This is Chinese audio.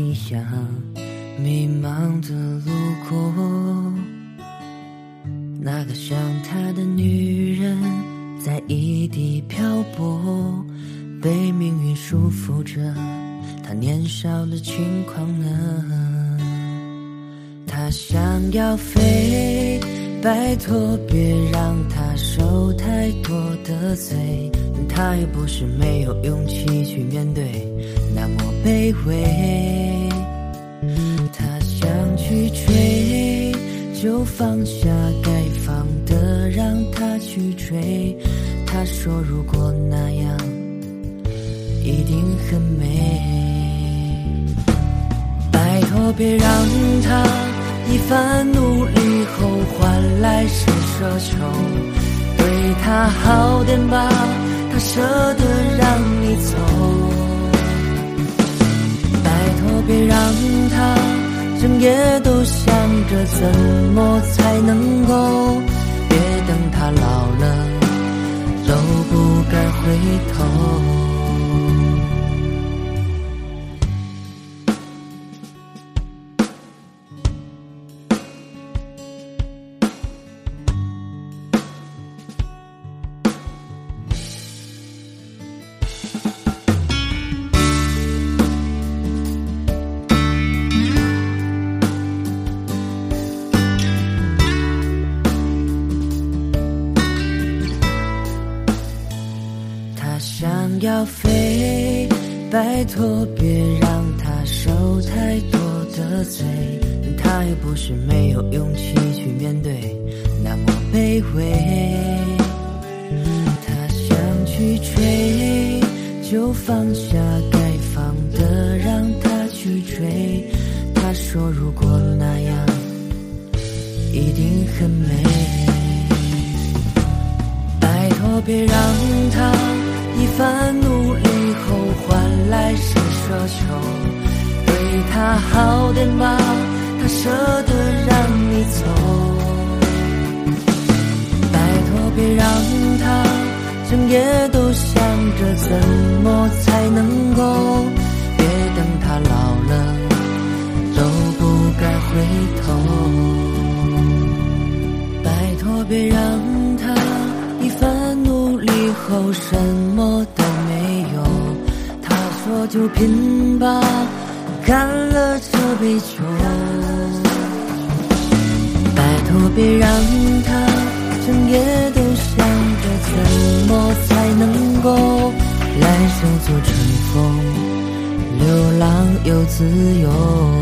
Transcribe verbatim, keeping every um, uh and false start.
异乡，迷茫的路过。那个像她的女人在异地漂泊，被命运束缚着她年少的轻狂呢。她想要飞，拜托别让她受太多的罪，她也不是没有勇气去面对那么卑微。她想去追，就放下该放的让她去追。她说如果那样一定很美，拜托别让她一番努力后换来是奢求，对她好点吧，她舍得让你走。拜托别让她整夜都想着怎么才能够，别等她老了都不敢回头。想要飞，拜托别让她受太多的罪，她也不是没有勇气去面对那么卑微。她想去追，就放下该放的让她去追。她说如果那样一定很美，拜托别让她一番努力后换来是奢求，对她好点吧，她舍得让你走。拜托别让她整夜都想着怎么才能够，别等她老了都不敢回头。拜托别让她一番努力后什么都没有，他说就拼吧，干了这杯酒。拜托别让他整夜都想着怎么才能够来生做春风，流浪又自由。